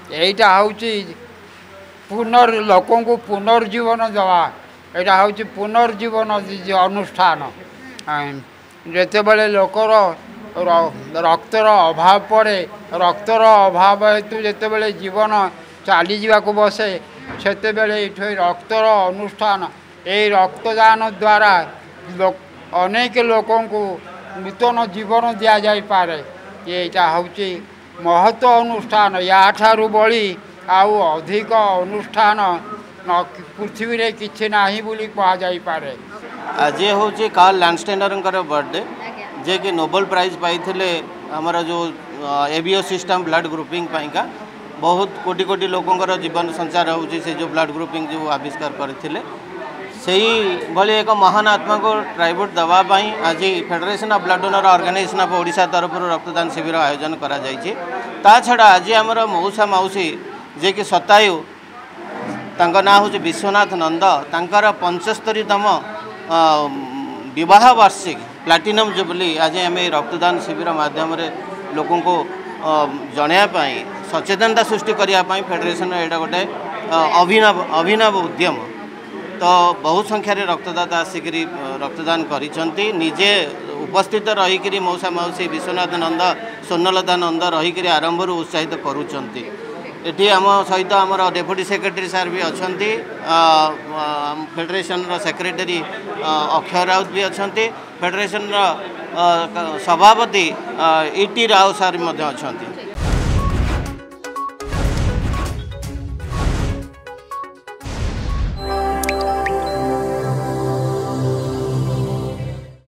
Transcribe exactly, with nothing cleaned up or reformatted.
यहीटा हूँ पुनर् लोक को पुनर्जीवन देवा यहाँ हूँ पुनर्जीवन अनुष्ठान जिते बड़े लोकर रक्तर अभाव पड़े रक्तर अभाव हेतु जिते बड़े जीवन चली जावाक बसे सेते बेले ये रक्तर अनुष्ठान ये रक्तदान द्वारा लो, अनेक लोकों को नूतन जीवन दि जापे यहाँ हूँ महत्व अनुष्ठान या ठारू बड़ी आउ अधिक अनुष्ठान पृथ्वी रे किछि नाही बोली कहा जाई पारे। आज हूँ कार्ल लैंडस्टेनर बर्थडे जे कि नोबेल प्राइज पाई आमर जो एबीओ सिस्टम ब्लड ग्रुपिंग पाइका बहुत कोटी कोटी लोकंर जीवन संचार होउछि से जो ब्लड ग्रुपिंग जो आविष्कार करथिले सही भली एक महान आत्मा को ट्राइब्यूट दवापाई आज federation of blood donor organization of Odisha तरफ रक्तदान शिविर आयोजन करा जायछि। ता छड़ा आज आमर मौसा मौसी जे कि शतायु तांका ना हूँ विश्वनाथ नंद तांकर पंचस्तरीतम विवाह वार्षिक प्लाटिनम जुबली आज आम रक्तदान शिविर माध्यम लोक को जनवाई सचेतनता सृष्टि करने फेडरेशन यहाँ गोटे अभिनव अभिनव उद्यम तो बहुत संख्यार रक्तदाता आसिक रक्तदान करिसेंती निजे उपस्थित रहीकि मौसा मौसी विश्वनाथ नंद स्वर्णलता नंद रहीकि आरंभ उत्साहित करुँच। ये आम सहित आमर डेप्यूटी सेक्रेटरी सार भी अच्छा फेडरेशन सेक्रेटरी अक्षय राउत भी अच्छा फेडरेशन सभापति इटी राव सार अच्छा।